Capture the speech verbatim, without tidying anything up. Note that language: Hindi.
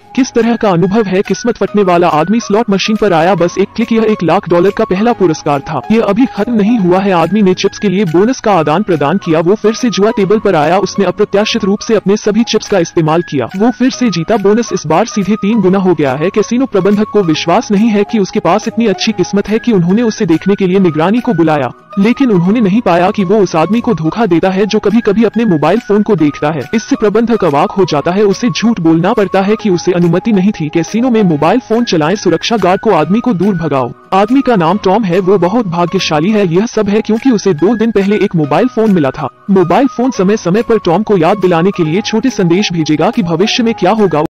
किस तरह का अनुभव है। किस्मत फटने वाला आदमी स्लॉट मशीन पर आया, बस एक क्लिक। यह एक लाख डॉलर का पहला पुरस्कार था। यह अभी खत्म नहीं हुआ है। आदमी ने चिप्स के लिए बोनस का आदान प्रदान किया। वो फिर से जुआ टेबल पर आया। उसने अप्रत्याशित रूप से अपने सभी चिप्स का इस्तेमाल किया। वो फिर से जीता। बोनस इस बार सीधे तीन गुना हो गया है। कैसीनो प्रबंधक को विश्वास नहीं है कि उसके पास इतनी अच्छी किस्मत है कि उन्होंने उसे देखने के लिए निगरानी को बुलाया, लेकिन उन्होंने नहीं पाया कि वो उस आदमी को धोखा देता है जो कभी कभी अपने मोबाइल फोन को देखता है। इससे प्रबंधक अवाक हो जाता है। उसे झूठ बोलना पड़ता है कि उसे अनुमति नहीं थी। कैसीनो में मोबाइल फोन चलाएं, सुरक्षा गार्ड को आदमी को दूर भगाओ। आदमी का नाम टॉम है। वो बहुत भाग्यशाली है। यह सब है क्योंकि उसे दो दिन पहले एक मोबाइल फोन मिला था। मोबाइल फोन समय समय पर टॉम को याद दिलाने के लिए छोटे संदेश भेजेगा कि भविष्य में क्या होगा।